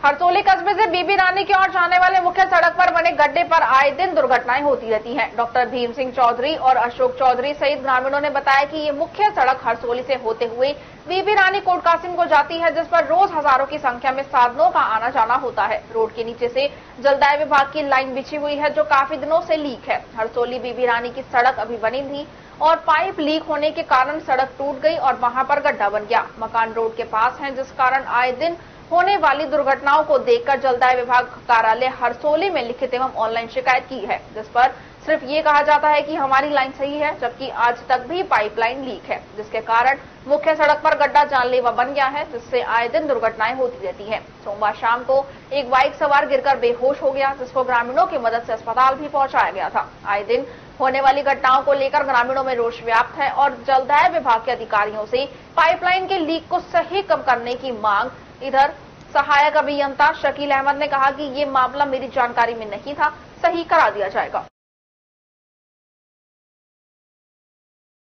हरसोली कस्बे से बीबी रानी की ओर जाने वाले मुख्य सड़क पर बने गड्ढे पर आए दिन दुर्घटनाएं होती रहती हैं। डॉक्टर भीम सिंह चौधरी और अशोक चौधरी सहित ग्रामीणों ने बताया कि ये मुख्य सड़क हरसोली से होते हुए बीबी रानी कोट कासिम को जाती है, जिस पर रोज हजारों की संख्या में साधनों का आना जाना होता है। रोड के नीचे से जलदाय विभाग की लाइन बिछी हुई है, जो काफी दिनों से लीक है। हरसोली बीबी रानी की सड़क अभी बनी थी और पाइप लीक होने के कारण सड़क टूट गई और वहां पर गड्ढा बन गया। मकान रोड के पास है, जिस कारण आए दिन होने वाली दुर्घटनाओं को देखकर जलदाय विभाग कार्यालय हरसोली में लिखित एवं ऑनलाइन शिकायत की है, जिस पर सिर्फ ये कहा जाता है कि हमारी लाइन सही है, जबकि आज तक भी पाइपलाइन लीक है, जिसके कारण मुख्य सड़क पर गड्ढा जानलेवा बन गया है, जिससे आए दिन दुर्घटनाएं होती रहती हैं। सोमवार शाम को एक बाइक सवार गिरकर बेहोश हो गया, जिसको ग्रामीणों की मदद से अस्पताल भी पहुंचाया गया था। आए दिन होने वाली घटनाओं को लेकर ग्रामीणों में रोष व्याप्त है और जलदाय विभाग के अधिकारियों से पाइपलाइन के लीक को सही कम करने की मांग। इधर सहायक अभियंता शकील अहमद ने कहा कि ये मामला मेरी जानकारी में नहीं था, सही करा दिया जाएगा।